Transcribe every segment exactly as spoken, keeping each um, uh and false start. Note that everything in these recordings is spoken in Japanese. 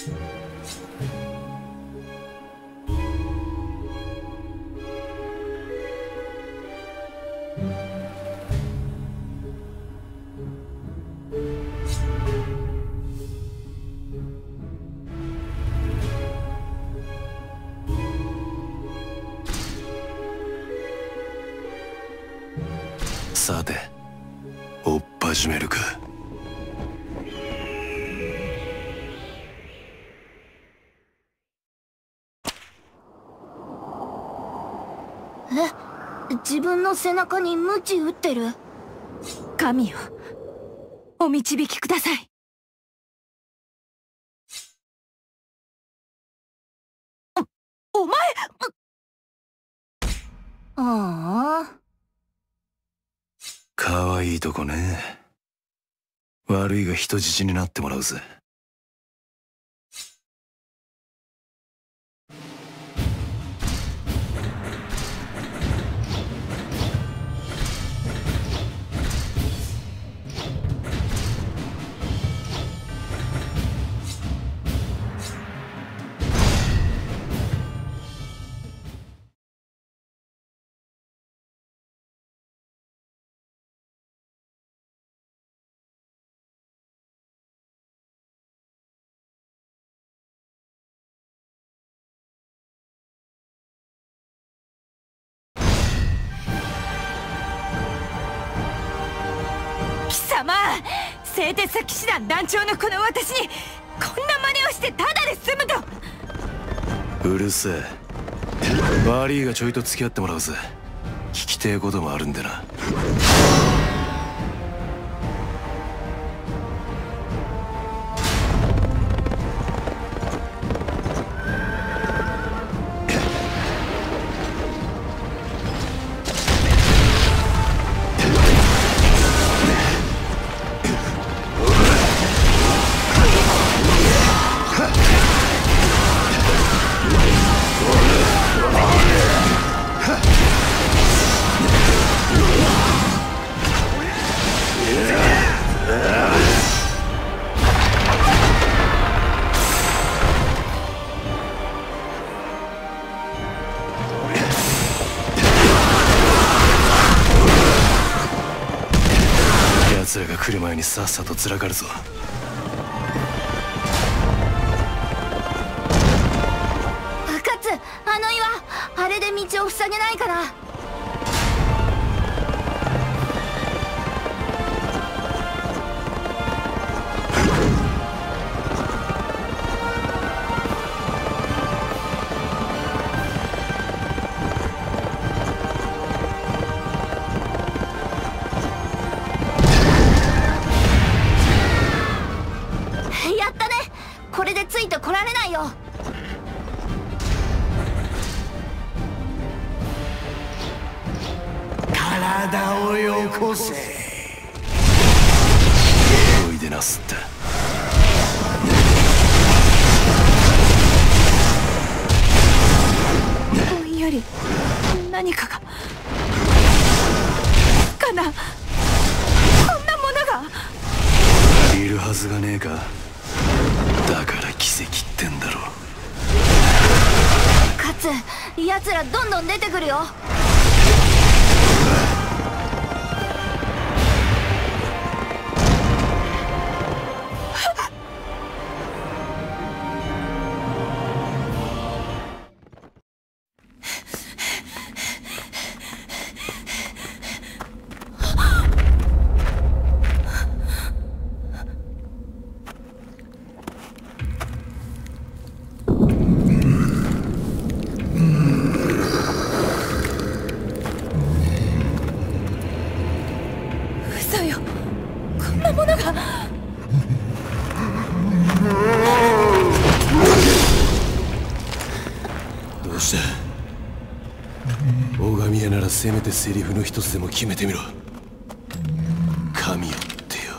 さて、追っ始めるか。 え、自分の背中に鞭打ってる？ 神よ、お導きください。お、お前！ ああ。 かわいいとこね。悪いが人質になってもらうぜ。 貴様、製鉄騎士団団長のこの私にこんな真似をしてただで済むと。 うるせえ。悪いがちょいと付き合ってもらうぜ。聞きてえこともあるんでな。奴らが来る前にさっさとずらかるぞ。 カツ、あの岩、あれで道を塞げないかな。やったね。これでついてこられないよ。 体をよこせ。 おいでなすって。 ぼんやり何かがかな。こんなものがいるはずがねえか。だから奇跡ってんだろ。 カツ、奴らどんどん出てくるよ。 嘘よ、こんなものが。 どうした大神屋ならせめてセリフの一つでも決めてみろ。神よってよ。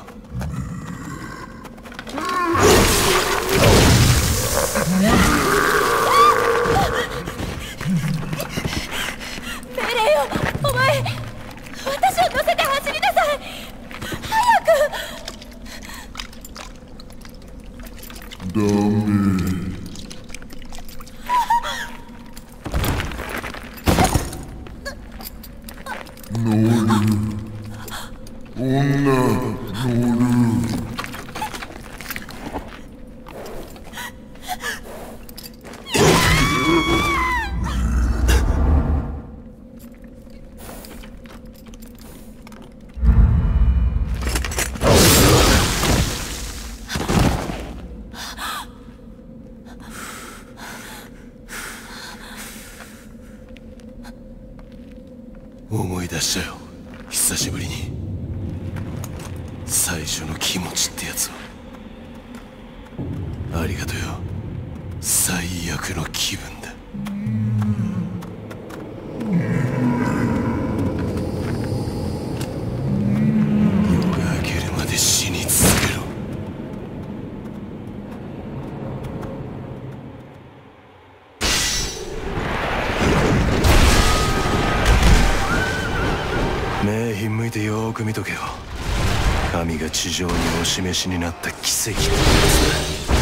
命令よ、お前、私を乗せて走りなさい。早く。 思い出したよ、久しぶりに。最初の気持ちってやつを。ありがとうよ、最悪の気分だ。夜が明けるまで死に続けろ。目ひんむいてよーく見とけよ。神が地上にお示しになった奇跡ってやつだ。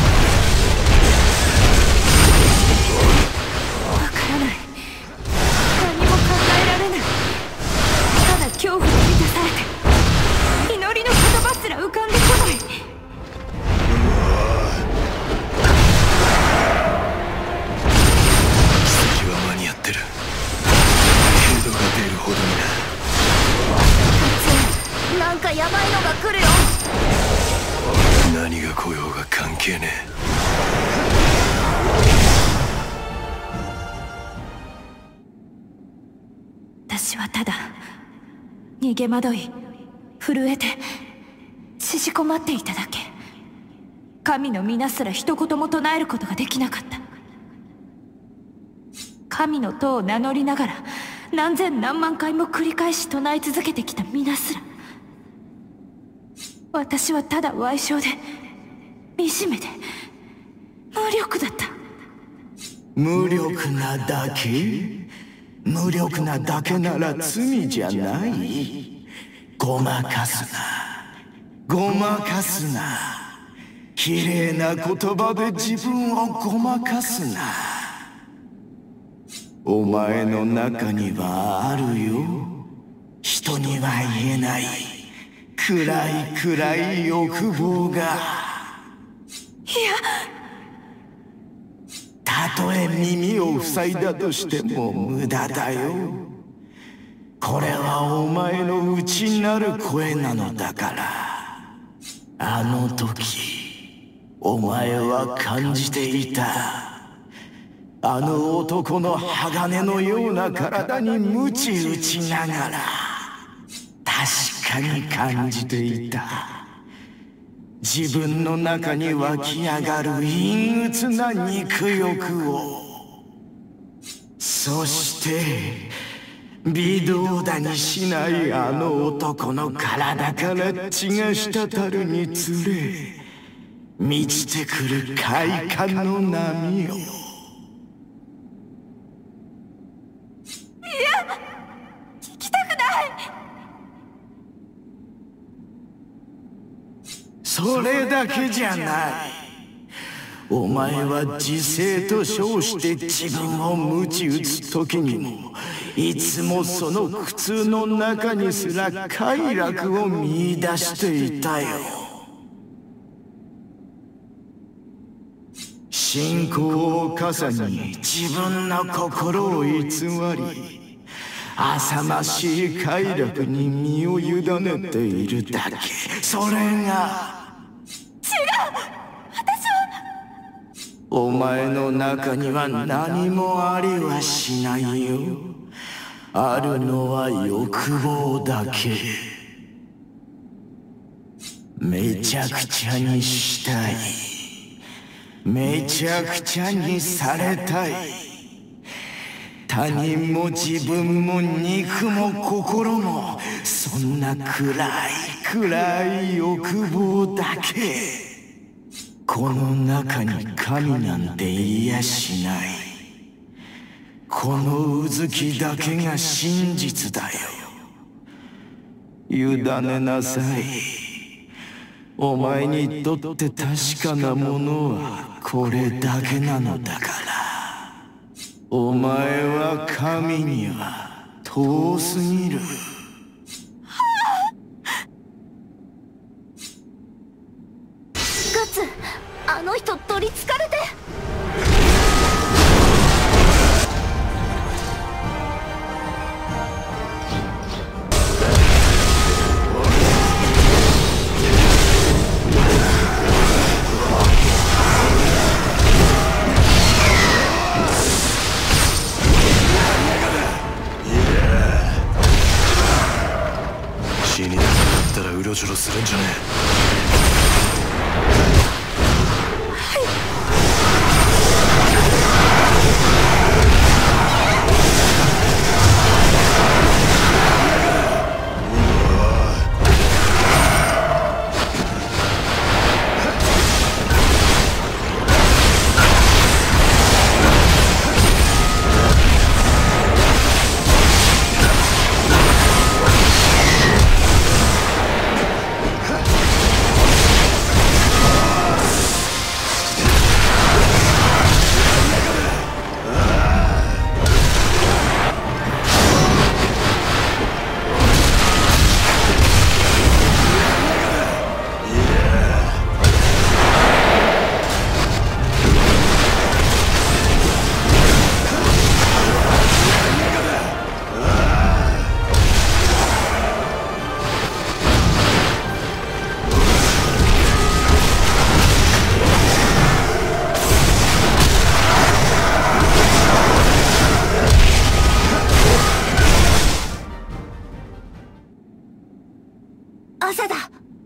わからない、何も考えられない。ただ恐怖で満たされて、祈りの言葉すら浮かんでこない。 奇跡は間に合ってる。ヘドが出るほどにな。 なんかヤバいのが来るよ。 何が来ようが関係ねえ。 私はただ逃げ惑い、震えて縮こまっていただけ。神の皆すら一言も唱えることができなかった。神の塔を名乗りながら何千何万回も繰り返し唱え続けてきた皆すら、私はただ矮小で惨めで無力だった。 無力なだけ？無力なだけなら罪じゃない。ごまかすな、ごまかすな。綺麗な言葉で自分をごまかすな。お前の中にはあるよ、人には言えない暗い暗い欲望が。いや、たとえ耳を塞いだとしても無駄だよ。これはお前の内なる声なのだから。あの時お前は感じていた。あの男の鋼のような体に鞭打ちながら確かに感じていた。自分の中に湧き上がる陰鬱な肉欲を。そして微動だにしないあの男の体から血が滴るにつれ満ちてくる快感の波を。それだけじゃない。お前は自制と称して自分を鞭打つ時にもいつもその苦痛の中にすら快楽を見出していたよ。信仰を傘に自分の心を偽り浅ましい快楽に身を委ねているだけ。それがお前の中には何もありはしないよ。あるのは欲望だけ。めちゃくちゃにしたい。めちゃくちゃにされたい。他人も自分も肉も心もそんな暗い暗い欲望だけ。この中に神なんていやしない。このうずきだけが真実だよ。委ねなさい。 お前にとって確かなものはこれだけなのだから。お前は神には遠すぎる。 ガッツ、あの人取りつかれて。 死にたくなったらうろちょろするんじゃねえ。 朝だ。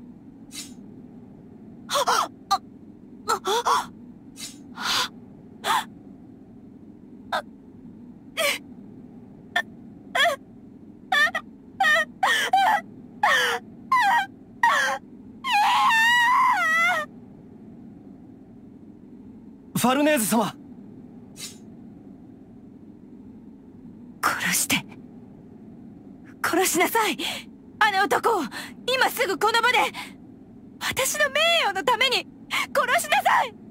ファルネーズ様、 殺して殺しなさい、あの男を今すぐこの場で。私の名誉のために殺しなさい。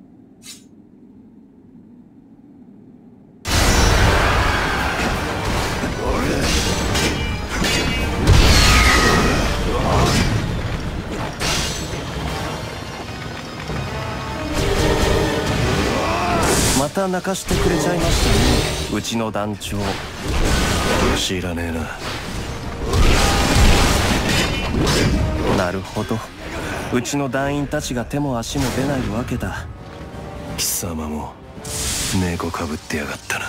また泣かしてくれちゃいましたね、うちの団長。知らねえな。なるほど、うちの団員たちが手も足も出ないわけだ。貴様も猫かぶってやがったな。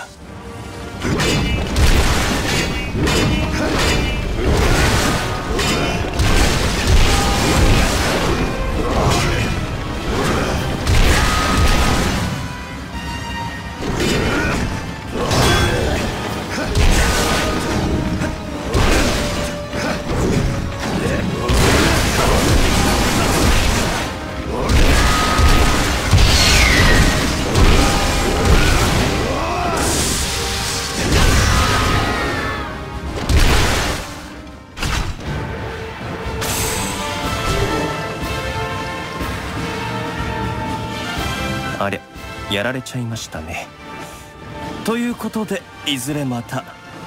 あれ、やられちゃいましたね。ということでいずれまた。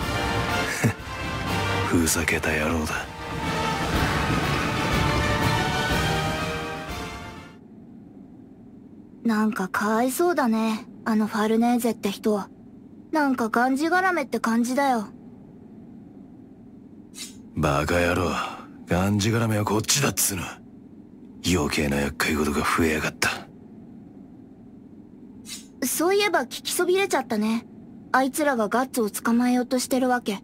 ふざけた野郎だ。 なんかかわいそうだね、あのファルネーゼって人。なんかがんじがらめって感じだよ。 バカ野郎、がんじがらめはこっちだっつうの。余計な厄介事が増えやがった。 そういえば聞きそびれちゃったね。あいつらがガッツを捕まえようとしてるわけ。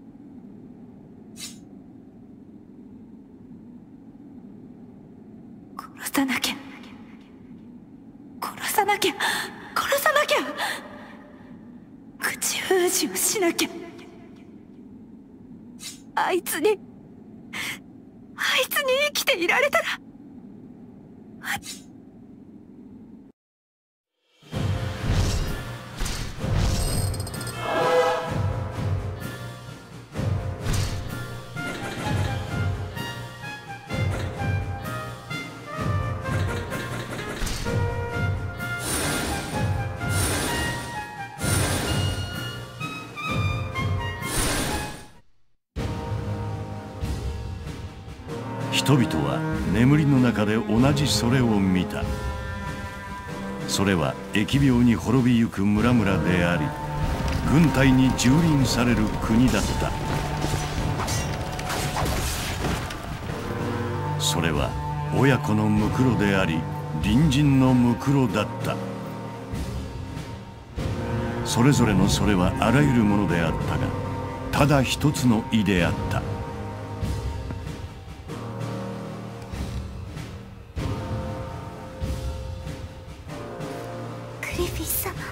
殺さなきゃ殺さなきゃ殺さなきゃ、口封じをしなきゃ。あいつにあいつに生きていられたら。 人々は眠りの中で同じそれを見た。それは疫病に滅びゆく村々であり、軍隊に蹂躙される国だった。それは親子のムクロであり、隣人のムクロだった。それぞれのそれはあらゆるものであったが、ただ一つの意であった。 グリフィス様。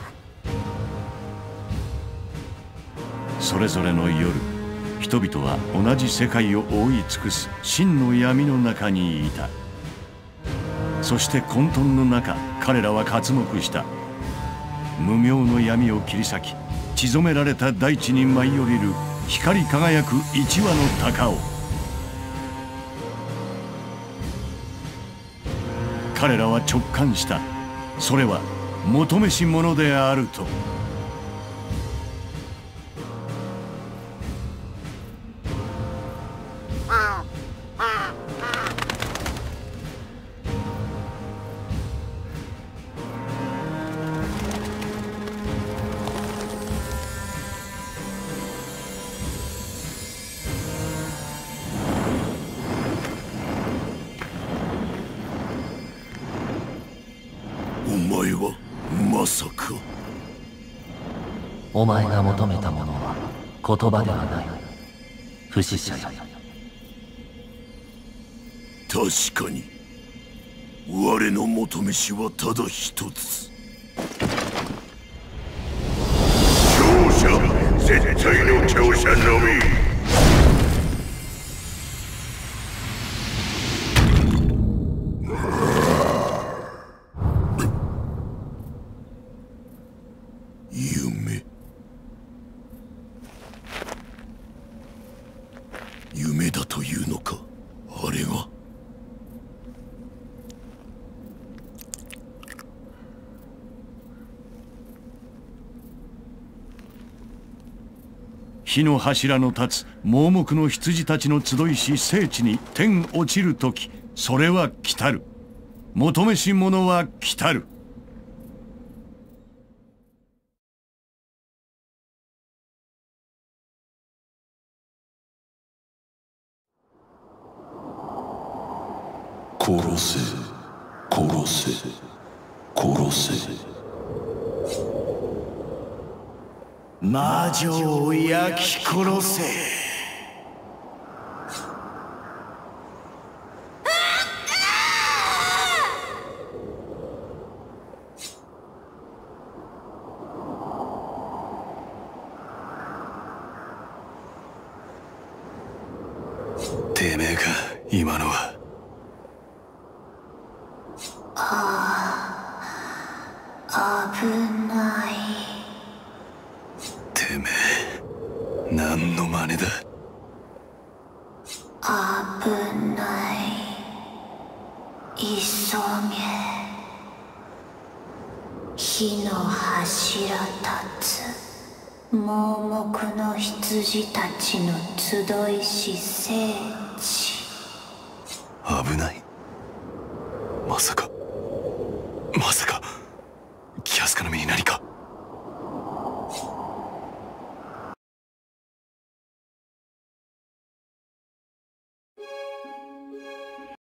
それぞれの夜、人々は同じ世界を覆い尽くす真の闇の中にいた。そして混沌の中、彼らは刮目した。無明の闇を切り裂き、血染められた大地に舞い降りる光り輝く一羽の鷹を。彼らは直感した。それは求めし者であると。 お前はまさか。 お前が求めたものは言葉ではない。不死者よ。 確かに我の求めしはただ一つ。強者、絶対の強者のみ。夢夢だというのか、あれが。 火の柱の立つ盲目の羊たちの集いし聖地に天落ちる時、それは来たる。求めし者は来たる。 殺せ、殺せ、殺せ。魔女を焼き殺せ。 てめえか、今のは。 危ない。 てめえ何の真似だ。 危ない。急げ。火の柱立つ盲目の羊たちの集いし聖地。 危ない。まさかまさかキャスカの身に何か。